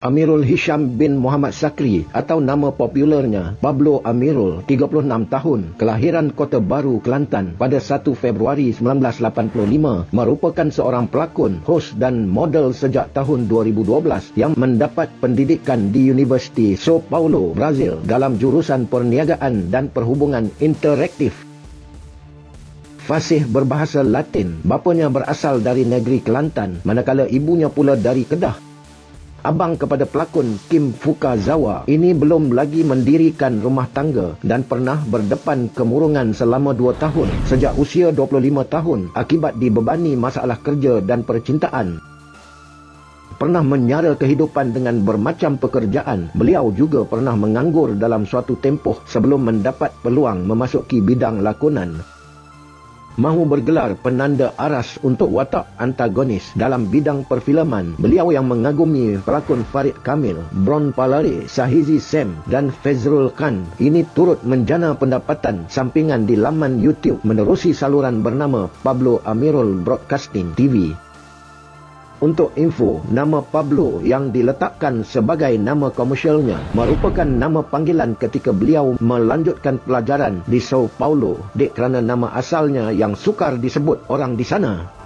Amirul Hisham bin Muhammad Sakri atau nama popularnya Pablo Amirul, 36 tahun, kelahiran Kota Baru, Kelantan pada 1 Februari 1985, merupakan seorang pelakon, hos dan model sejak tahun 2012 yang mendapat pendidikan di Universiti Sao Paulo, Brazil dalam jurusan Perniagaan dan Perhubungan Interaktif. Fasih berbahasa Latin. Bapanya berasal dari negeri Kelantan, manakala ibunya pula dari Kedah. Abang kepada pelakon Kim Fukazawa ini belum lagi mendirikan rumah tangga dan pernah berdepan kemurungan selama 2 tahun sejak usia 25 tahun akibat dibebani masalah kerja dan percintaan. Pernah menyara kehidupan dengan bermacam pekerjaan. Beliau juga pernah menganggur dalam suatu tempoh sebelum mendapat peluang memasuki bidang lakonan. Mahu bergelar penanda aras untuk watak antagonis dalam bidang perfilman. Beliau yang mengagumi pelakon Farid Kamil, Bron Palare, Sahizi Sam dan Fezrul Khan ini turut menjana pendapatan sampingan di laman YouTube menerusi saluran bernama Pablo Amirul Broadcasting TV. Untuk info, nama Pablo yang diletakkan sebagai nama komersialnya merupakan nama panggilan ketika beliau melanjutkan pelajaran di Sao Paulo, kerana nama asalnya yang sukar disebut orang di sana.